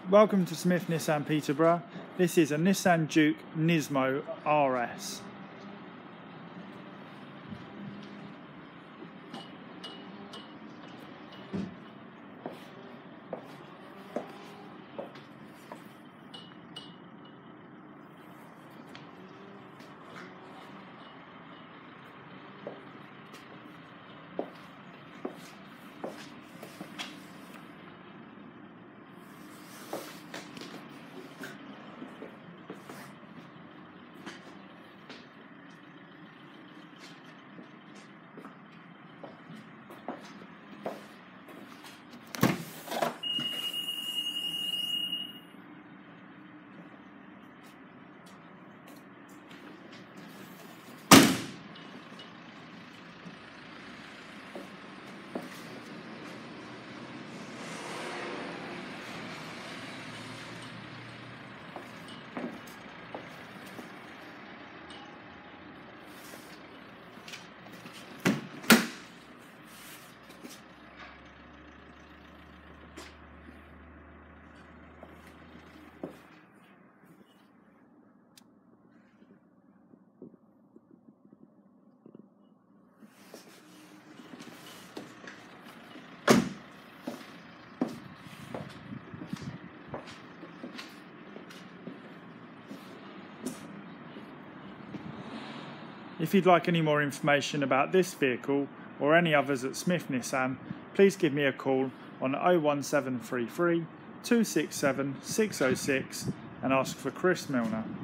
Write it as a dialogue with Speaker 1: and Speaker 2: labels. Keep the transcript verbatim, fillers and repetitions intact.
Speaker 1: Welcome to Smith Nissan Peterborough. This is a Nissan Juke Nismo R S. If you'd like any more information about this vehicle or any others at Smith Nissan, please give me a call on oh one seven three three, two six seven, six oh six and ask for Chris Milner.